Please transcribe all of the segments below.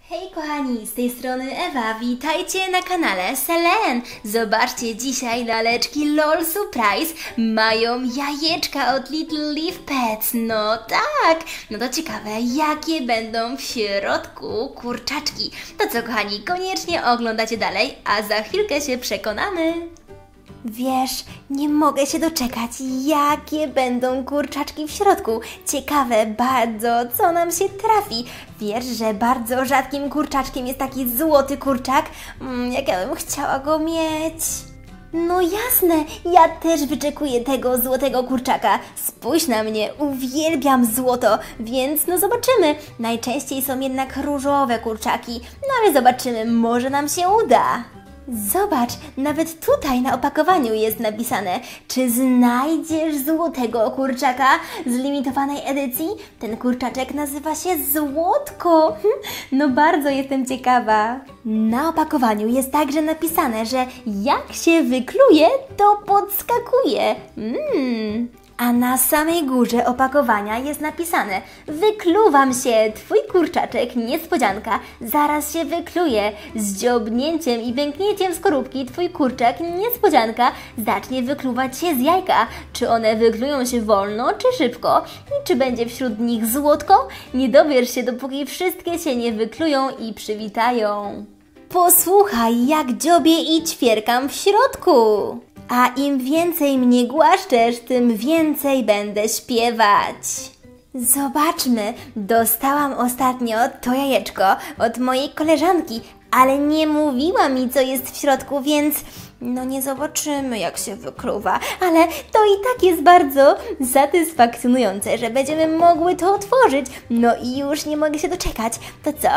Hej kochani, z tej strony Ewa, witajcie na kanale Selen. Zobaczcie, dzisiaj laleczki LOL Surprise mają jajeczka od Little Leaf Pets. No tak, no to ciekawe, jakie będą w środku kurczaczki. To co kochani, koniecznie oglądacie dalej, a za chwilkę się przekonamy. Wiesz, nie mogę się doczekać, jakie będą kurczaczki w środku. Ciekawe bardzo, co nam się trafi. Wiesz, że bardzo rzadkim kurczaczkiem jest taki złoty kurczak? Jak ja bym chciała go mieć. No jasne, ja też wyczekuję tego złotego kurczaka. Spójrz na mnie, uwielbiam złoto, więc no zobaczymy. Najczęściej są jednak różowe kurczaki, no ale zobaczymy, może nam się uda. Zobacz, nawet tutaj na opakowaniu jest napisane, czy znajdziesz złotego kurczaka z limitowanej edycji? Ten kurczaczek nazywa się Złotko. No bardzo jestem ciekawa. Na opakowaniu jest także napisane, że jak się wykluje, to podskakuje. A na samej górze opakowania jest napisane: wykluwam się, twój kurczaczek, niespodzianka, zaraz się wykluje. Z dziobnięciem i pęknięciem skorupki twój kurczak, niespodzianka, zacznie wykluwać się z jajka. Czy one wyklują się wolno, czy szybko? I czy będzie wśród nich złotko? Nie dowiesz się, dopóki wszystkie się nie wyklują i przywitają. Posłuchaj, jak dziobie i ćwierkam w środku. A im więcej mnie głaszczesz, tym więcej będę śpiewać. Zobaczmy, dostałam ostatnio to jajeczko od mojej koleżanki, ale nie mówiła mi, co jest w środku, więc no nie zobaczymy, jak się wykluwa. Ale to i tak jest bardzo satysfakcjonujące, że będziemy mogły to otworzyć. No i już nie mogę się doczekać. To co?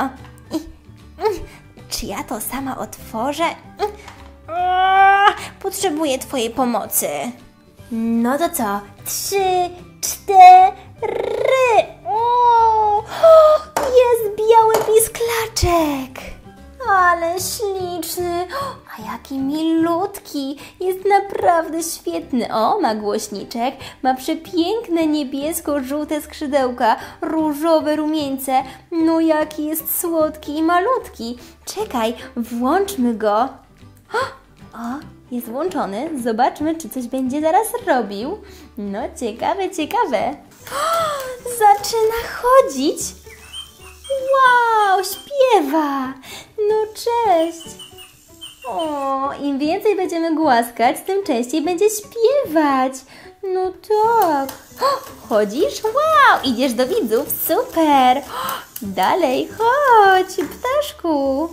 Czy ja to sama otworzę? Potrzebuję twojej pomocy. No to co? 3, 4. O, jest biały pisklaczek. Ale śliczny. A jaki milutki. Jest naprawdę świetny. O, ma głośniczek. Ma przepiękne niebiesko-żółte skrzydełka. Różowe rumieńce. No jaki jest słodki i malutki. Czekaj, włączmy go. O, jest włączony. Zobaczmy, czy coś będzie zaraz robił. No, ciekawe, ciekawe. Zaczyna chodzić. Wow, śpiewa. No, cześć. O, im więcej będziemy głaskać, tym częściej będzie śpiewać. No tak. Chodzisz? Wow, idziesz do widzów. Super. Dalej, chodź, ptaszku.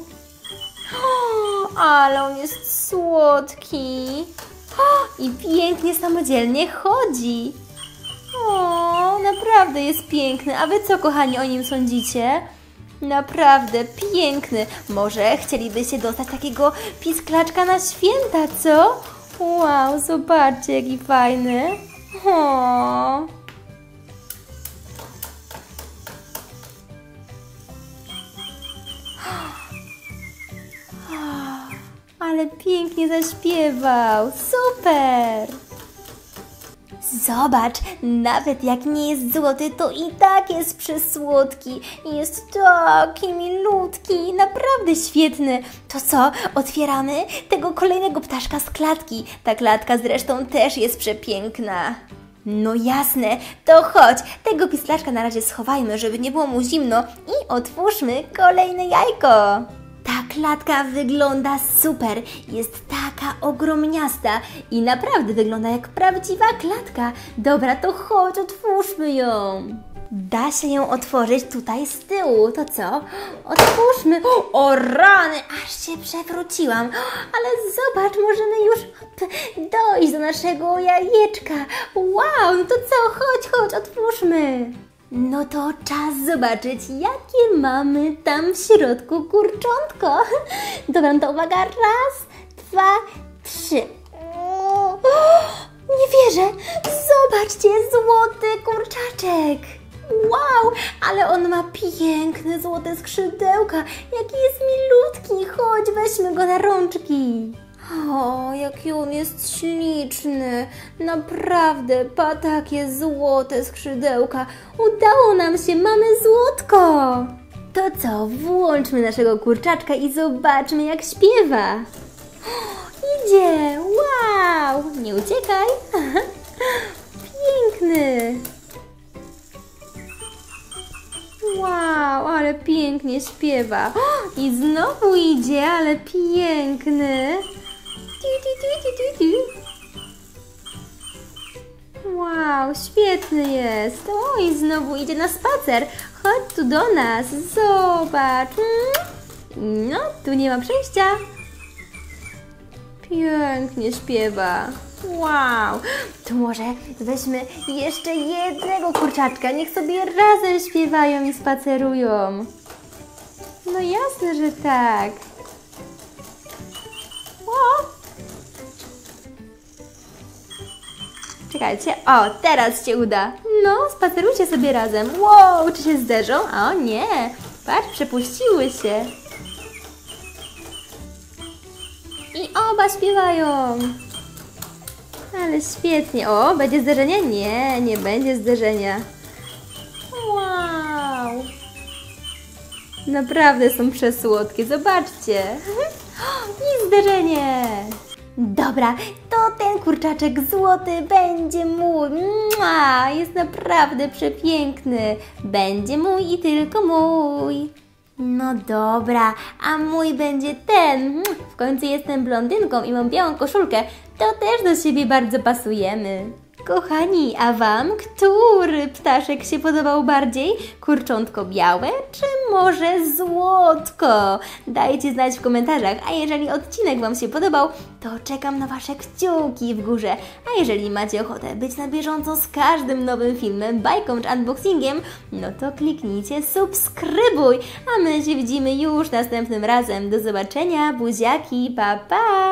Ale on jest słodki. I pięknie samodzielnie chodzi. O, naprawdę jest piękny. A wy co, kochani, o nim sądzicie? Naprawdę piękny. Może chcielibyście dostać takiego pisklaczka na święta, co? Wow, zobaczcie, jaki fajny. O. Ale pięknie zaśpiewał. Super! Zobacz, nawet jak nie jest złoty, to i tak jest przysłodki. Jest taki milutki, naprawdę świetny. To co, otwieramy tego kolejnego ptaszka z klatki. Ta klatka zresztą też jest przepiękna. No jasne, to chodź, tego pisklaczka na razie schowajmy, żeby nie było mu zimno i otwórzmy kolejne jajko. Ta klatka wygląda super, jest taka ogromniasta i naprawdę wygląda jak prawdziwa klatka. Dobra, to chodź, otwórzmy ją. Da się ją otworzyć tutaj z tyłu, to co? Otwórzmy. O rany, aż się przewróciłam. Ale zobacz, możemy już dojść do naszego jajeczka. Wow, no to co? Chodź, otwórzmy. No to czas zobaczyć, jakie mamy tam w środku kurczątko. Dobra, no to uwaga, 1, 2, 3. Nie wierzę, zobaczcie, złoty kurczaczek. Wow, ale on ma piękne złote skrzydełka. Jaki jest milutki, chodź, weźmy go na rączki. O, jaki on jest śliczny. Naprawdę, takie złote skrzydełka. Udało nam się, mamy złotko. To co, włączmy naszego kurczaczka i zobaczmy, jak śpiewa. Idzie! Wow! Nie uciekaj! Piękny! Wow, ale pięknie śpiewa. I znowu idzie, ale piękny. Wow, świetny jest. O, i znowu idzie na spacer. Chodź tu do nas, zobacz. No, tu nie ma przejścia. Pięknie śpiewa. Wow, to może weźmy jeszcze jednego kurczaczka. Niech sobie razem śpiewają i spacerują. No jasne, że tak. O! Czekajcie, o, teraz się uda. No, spacerujcie sobie razem. Wow, czy się zderzą? O nie, patrz, przepuściły się. I oba śpiewają. Ale świetnie. O, będzie zderzenie? Nie, nie będzie zderzenia. Wow. Naprawdę są przesłodkie, zobaczcie. I zderzenie. Dobra, to ten kurczaczek złoty będzie mój. Mua, jest naprawdę przepiękny. Będzie mój i tylko mój. No dobra, a mój będzie ten. W końcu jestem blondynką i mam białą koszulkę. To też do siebie bardzo pasujemy. Kochani, a Wam który ptaszek się podobał bardziej? Kurczątko białe czy może złotko? Dajcie znać w komentarzach, a jeżeli odcinek Wam się podobał, to czekam na Wasze kciuki w górze. A jeżeli macie ochotę być na bieżąco z każdym nowym filmem, bajką czy unboxingiem, no to kliknijcie subskrybuj, a my się widzimy już następnym razem. Do zobaczenia, buziaki, pa pa!